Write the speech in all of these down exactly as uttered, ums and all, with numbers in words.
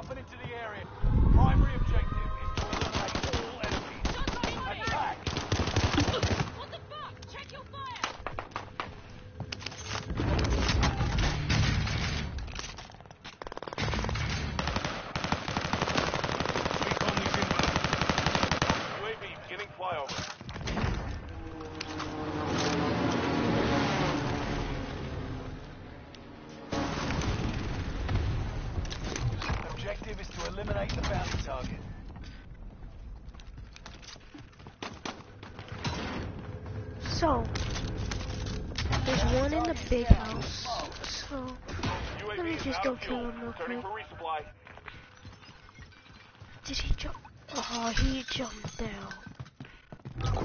dropping into the area. Primary objective is to eliminate all enemies. Attack! What the fuck? Check your fire! U A V beginning flyover. Objective is to eliminate the bounty target. So, there's one in the big house. So, let me just go kill him real quick. Did he jump? Oh, he jumped down.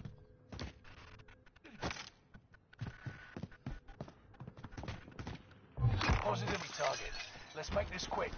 Positivity target. Let's make this quick.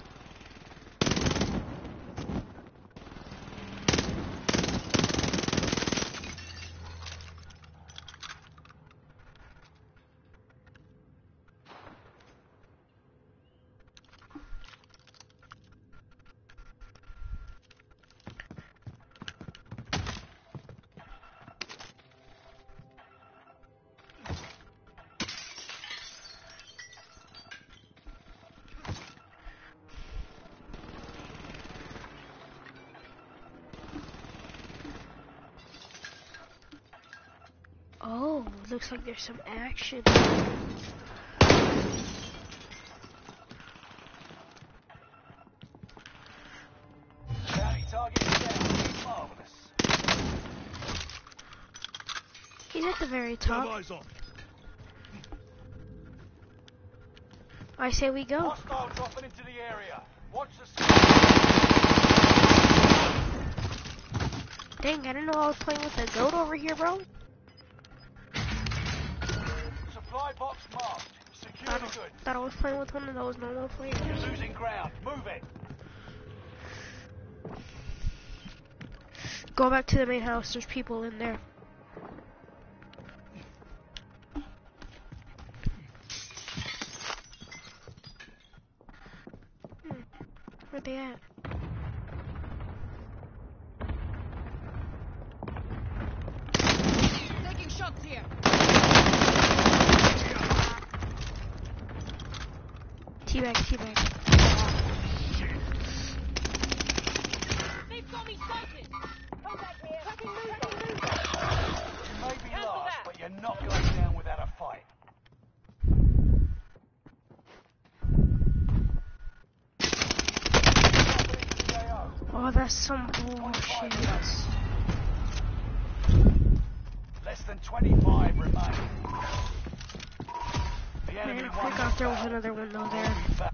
Oh, looks like there's some action. Bounty target is down. Marvelous. He's at the very top. Eyes on. I say we go. Hostile dropping into the area. Watch the Dang, I didn't know I was playing with a goat over here, bro. supply box marked. Secure I the don't, goods. thought I was playing with one of those normal players. You're losing ground. Move it. Go back to the main house. There's people in there. Hmm. Where they at? Taking shots here. Teabag, teabag. They've got me spotted. Come back here. Fucking move it. You may be lost, but you're not going down without a fight. Oh, that's some bullshit. Less than twenty-five remain. The enemy Man, I won forgot the there was battle. another window there. Ba-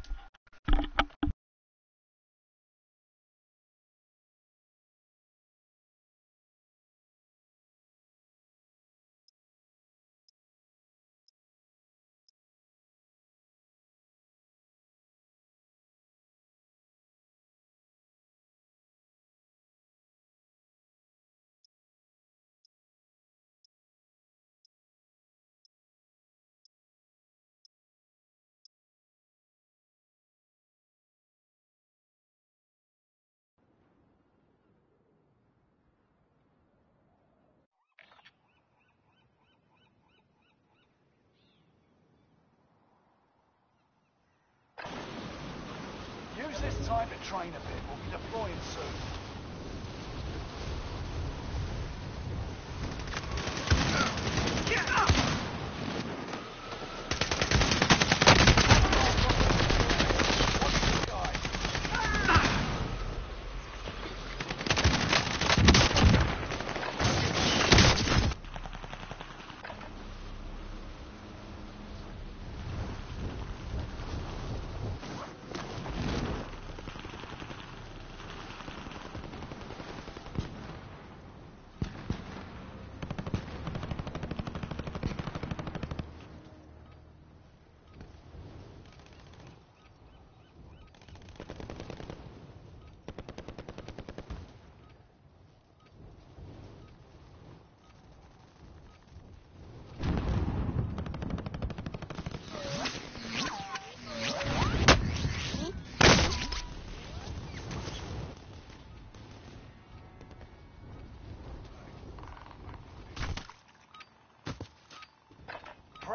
Use this time to train a bit. We'll be deploying soon.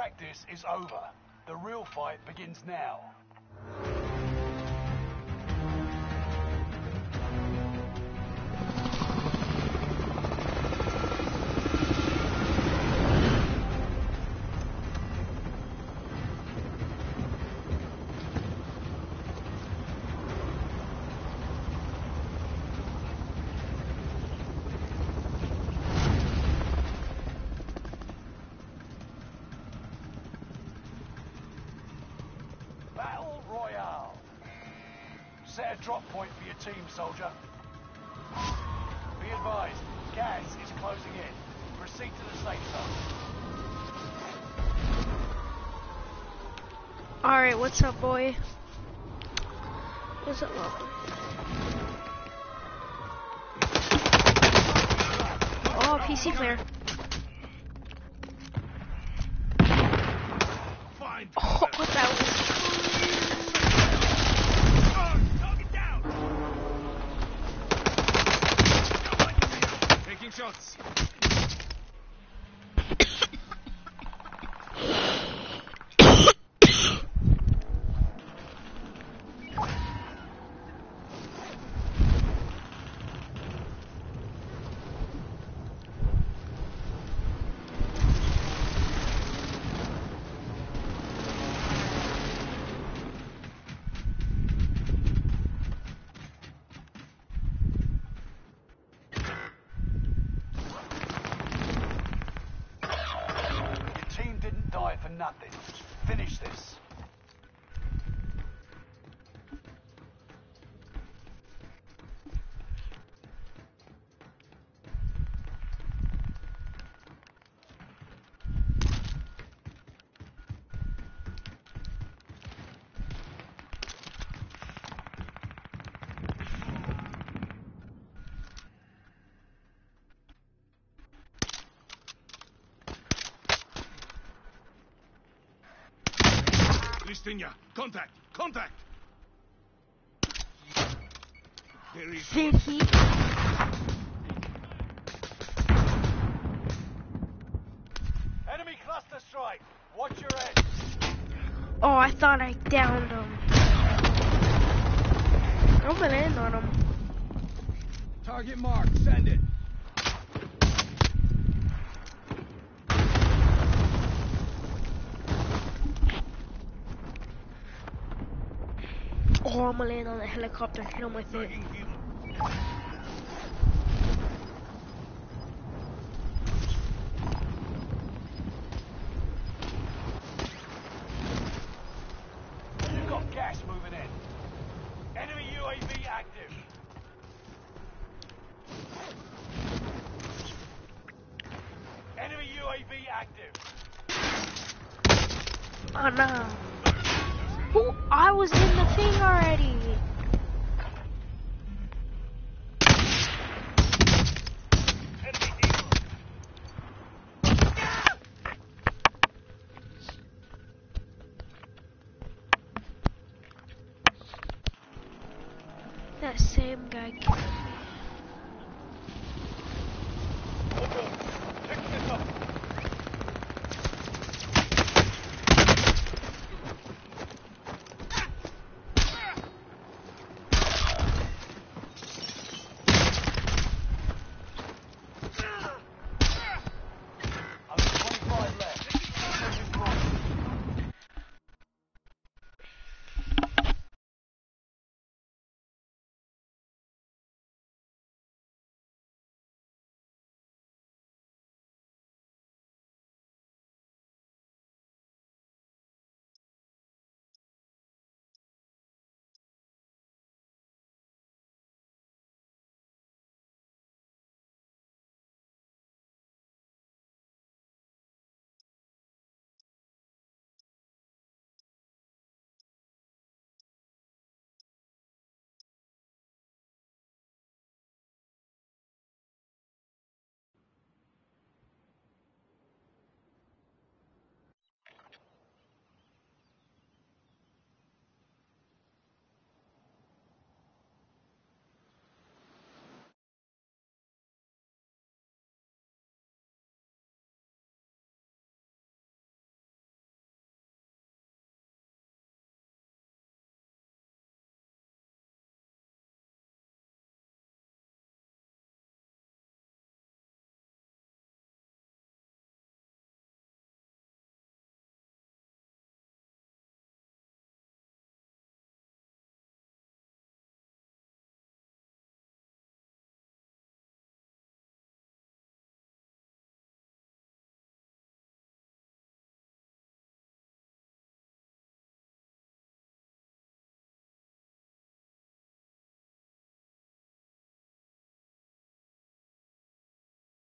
practice is over. The real fight begins now. Battle Royale. Set a drop point for your team, soldier. Be advised, gas is closing in. Proceed to the safe zone. Alright, what's up, boy? What's up, welcome? Oh, P C player. Oh, what that was? Target down. Taking shots. Die for nothing. Finish this. Listinia, contact! Contact! There is Did he? Enemy cluster strike. Watch your head. Oh, I thought I downed him. I'm gonna end on him. target marked. Send it. Oh, I'm gonna land on the helicopter. Hit him with it. You've got gas moving in. Enemy U A V active. Enemy U A V active. Oh no. Who? I was in the thing already. That same guy killed me.